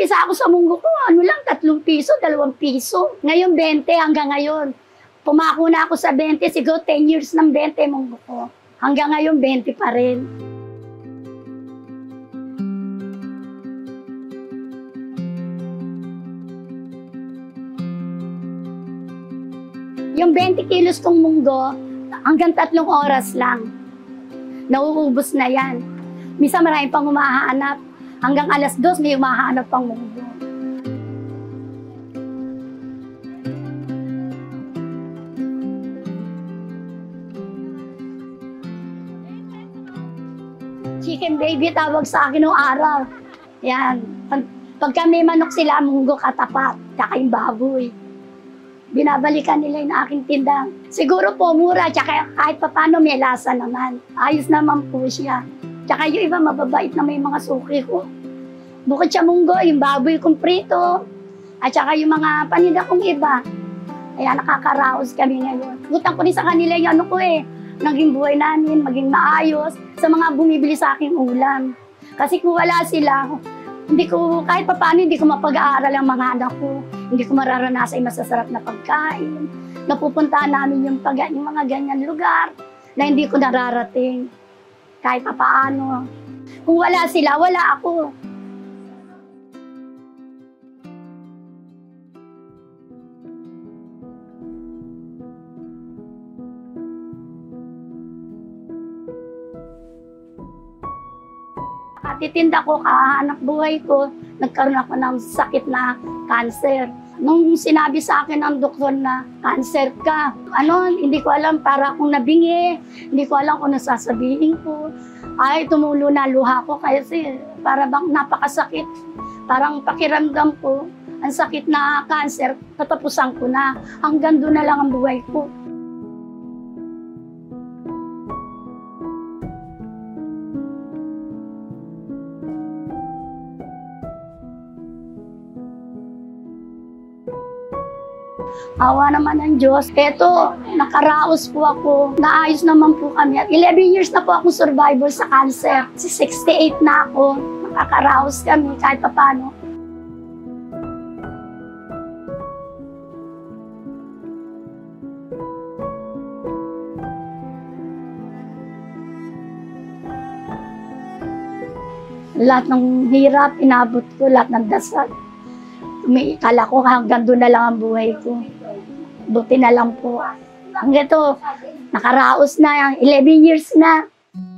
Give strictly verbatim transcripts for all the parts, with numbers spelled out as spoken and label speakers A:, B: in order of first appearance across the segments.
A: Nag-umpisa ako sa munggo ko, ano lang, tatlong piso, dalawang piso. Ngayon, bente hanggang ngayon. Pumako na ako sa bente, siguro ten years ng bente munggo ko. Hanggang ngayon, bente pa rin. Yung twenty kilos kong munggo, hanggang tatlong oras lang. Nauubos na yan. Minsan marami pang humahanap. Hanggang alas dos may humahanap pang munggo. Chicken baby tawag sa akin noong araw. Yan. Pag, pagka may manok sila, munggo katapat, tsaka yung baboy. Binabalikan nila yung aking tindang. Siguro po mura, tsaka kahit papano may lasa naman. Ayos naman po siya. Tsaka yung iba mababait na may mga suki ko. Bukod sa munggo, yung baboy kong prito, at tsaka yung mga paninda kong iba. Kaya nakakaraos kami ngayon. Gutang ko rin sa kanila yung ano ko eh, naging buhay namin, maging maayos sa mga bumibili sa aking ulam. Kasi kung wala sila, hindi ko, kahit papano, hindi ko mapag-aaral ang mga anak ko. Hindi ko mararanasan yung masasarap na pagkain. Napupuntahan namin yung, pag, yung mga ganyan lugar na hindi ko nararating. Kahit paano. Kung wala sila, wala ako. Titinda ko, kahanap buhay ko, nagkaroon ako ng sakit na cancer. Nung sinabi sa akin ng doktor na cancer ka, ano, hindi ko alam, para akong nabingi, hindi ko alam kung nasasabihin ko. Ay, tumulo na luha ko kasi para bang napakasakit. Parang pakiramdam ko, ang sakit na cancer, katapusan ko na. Hanggang doon na lang ang buhay ko. Awa naman ng Diyos. Eto, nakaraos po ako. Naayos naman po kami. eleven years na po akong survivor sa cancer. sixty-eight na ako. Nakakaraos kami kahit pa paano. Lahat ng hirap, inabot ko. Lahat ng dasal. May kala ko hanggang doon na lang ang buhay ko. Buti na lang po. Hanggang ito, nakaraos na, eleven years na.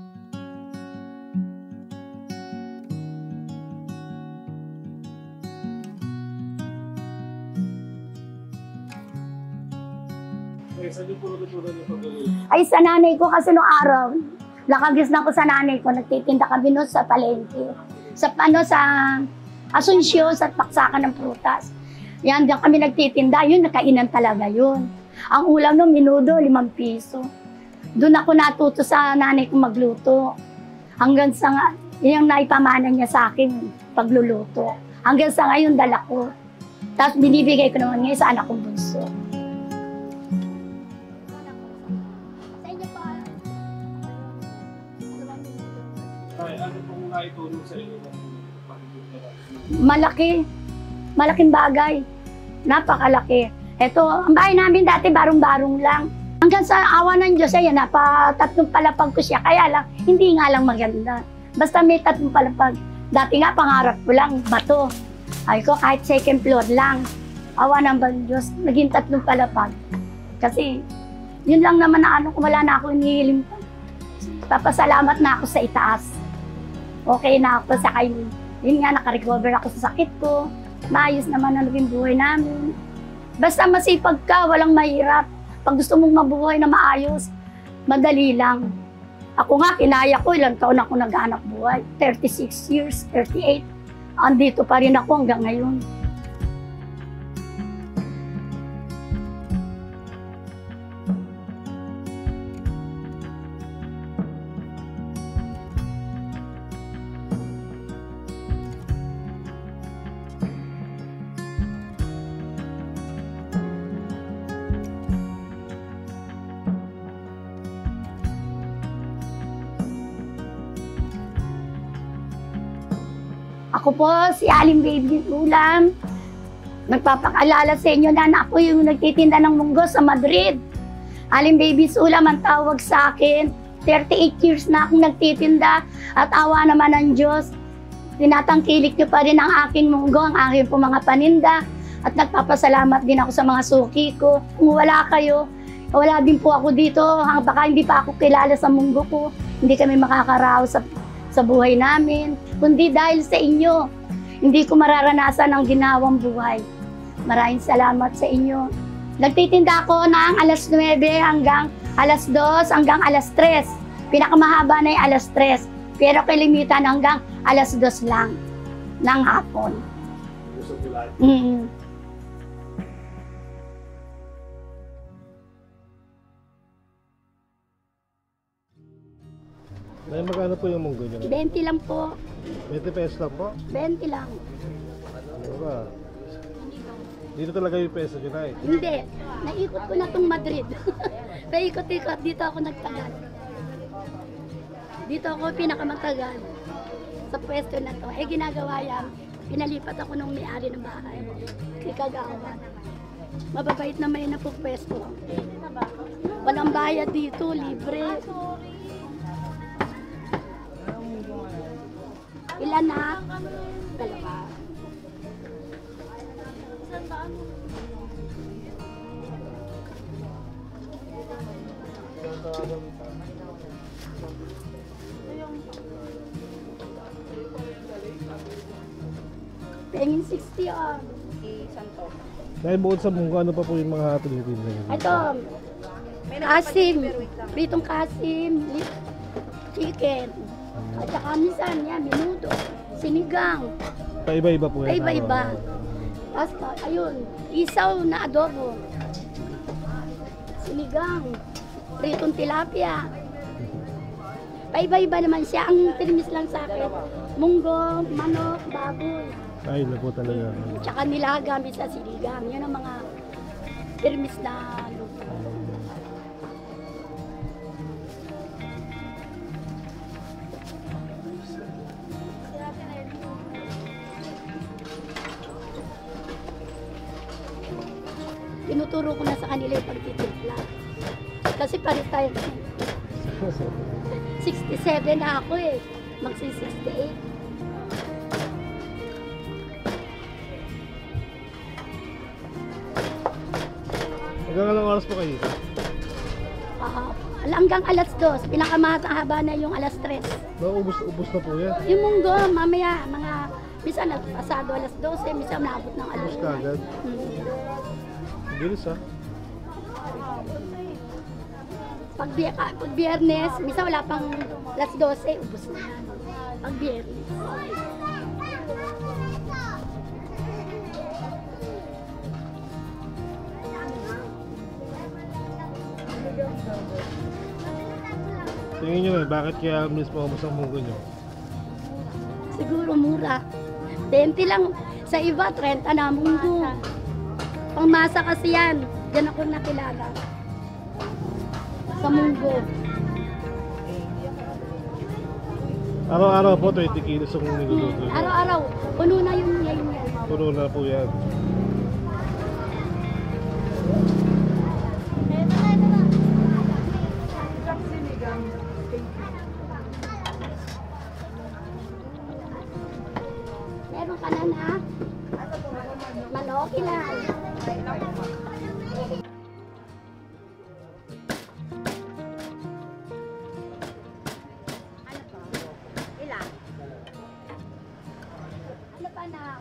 A: Ay, sa nanay ko kasi noong araw, nakagis na ko sa nanay ko, nagtitinda kami noon sa palengke. Sa, ano, sa Asunsyon, sa paksakan ng prutas. Yan, diyan kami nagtitinda. Yun, nakainan talaga yun. Ang ulam no, minudo, limang piso. Doon ako natuto sa nanay kong magluto. Hanggang sa nga, yung naipamana niya sa akin, pagluluto. Hanggang sa ngayon, dala ko. Tapos binibigay ko naman ngayon sa anak kong bunso.
B: Ay, ano pong naitulong sa iyo?
A: Malaki. Malaking bagay. Napakalaki. Ito, ang bahay namin dati barong-barong lang. Hanggang sa awa ng Diyos, ayan, napatatlong palapag ko siya. Kaya lang, hindi nga lang maganda. Basta may tatlong palapag. Dati nga, pangarap ko lang, bato. Ay ko, kahit second floor lang. Awa ng Diyos, naging tatlong palapag. Kasi, yun lang naman na ano, kung wala na ako inihilim pa. Papasalamat na ako sa itaas. Okay na ako sa kayo. Yun nga, nakarecover ako sa sakit ko. Maayos naman ang naging buhay namin. Basta masipag ka, walang mahirap. Pag gusto mong mabuhay na maayos, madali lang. Ako nga, kinaya ko, ilang taon ako naghanap buhay. thirty-six years, thirty-eight. Andito pa rin ako hanggang ngayon. Ako Ako po, si Aling Baby Ulam. Nagpapakaalala sa inyo na ako yung nagtitinda ng munggo sa Madrid. Aling Baby Ulam ang tawag sa akin. thirty-eight years na akong nagtitinda at awa naman ng Diyos. Tinatangkilik niyo pa rin ang aking munggo, ang aking po mga paninda. At nagpapasalamat din ako sa mga suki ko. Kung wala kayo, wala din po ako dito. Baka hindi pa ako kilala sa munggo ko. Hindi kami makakaraos sa, sa buhay namin. Kundi dahil sa inyo, hindi ko mararanasan ang ginawang buhay. Maraming salamat sa inyo. Nagtitinda ako ng alas nuwebe hanggang alas dos hanggang alas tres. Pinakamahaba na yung alas tres. Pero kalimitan hanggang alas dos lang ng hapon.
B: Gusto ko lang.
A: Mm.
C: Nay, magkano po yung munggo niyo?
A: twenty lang po.
C: twenty pesos lang po?
A: twenty lang.
C: Ano ba? Dito talaga yung peso niyo, Nay.
A: Hindi. Naikot ko na tong Madrid. Paikot-ikot. Dito ako nagtagal. Dito ako pinakamatagal. Sa pwesto na to. Eh, ginagawa yan. Pinalipat ako nung may-ari ng bahay. Kay Kagawa. Mababait na may na po pwesto. Walang bayad dito. Libre. Ilan na? Dalawa. Pengin sixty ah.
C: Nay, bukod sa munggo, ano pa po yung mga tinitinda niyo?
A: Ito. Kasim. Pritong kasim. li- Chicken. At saka minsan yan, minuto. Sinigang.
C: Paiba-iba po yan.
A: Iba-iba. Tapos, ayun, isaw na adobo. Sinigang. Pritong tilapia. Paiba-iba naman siya. Ang tinimis lang sa akin, munggo, manok, baboy.
C: Ay, na po talaga.
A: Tsaka nilaga sa sinigang. Yan ang mga tinimis na luto. Tinuturo ko na sa kanila yung pagtitimpla. Kasi pares tayo. sixty-seven na ako eh. Magsi-sixty-eight.
C: Hanggang anong oras po kayo?
A: Ah, hanggang alas dos. Pinakamahaba na yung alas tres.
C: Naubos-ubos na po yan.
A: Yung munggo, mamaya, mga, minsan nagpasado alas dose, minsan naabot ng alas.
C: Ubos ka agad.
A: Hmm.
C: Bilis ha.
A: Pag, biya- ah, pag biyernes, minsan wala pang alas dose, ubos na yan. Pag biyernes.
C: Tingin nyo eh, bakit kaya miss mo ubos ang munggo nyo?
A: Siguro mura. twenty lang. Sa iba, thirty na munggo. Pangmasa kasi yan. Diyan ako nakilala. Sa munggo.
C: Araw-araw po, twenty kilos ang niluluto nyo.
A: Araw-araw. Puno na yung ngayon yan.
C: Puno na po yan.
A: Meron ka na na? Manok, ilan? Ano pa na?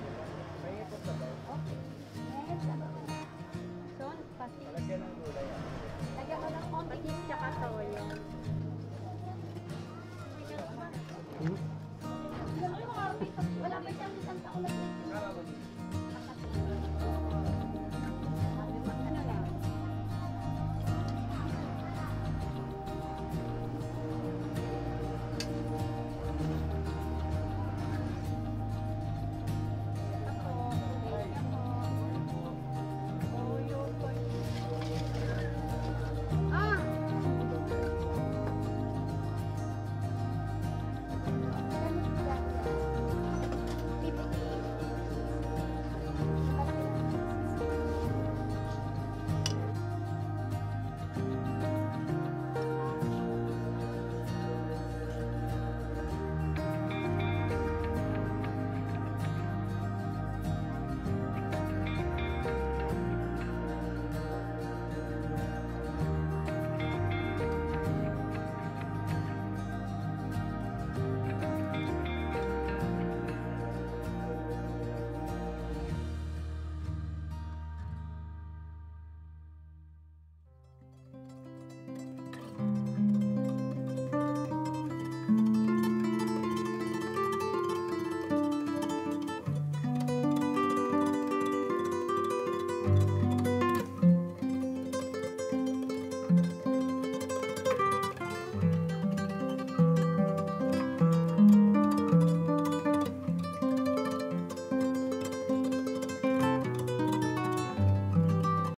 A: Lagyan mo ng konti cheese tsaka toyo. Wala pa siyang isang taon na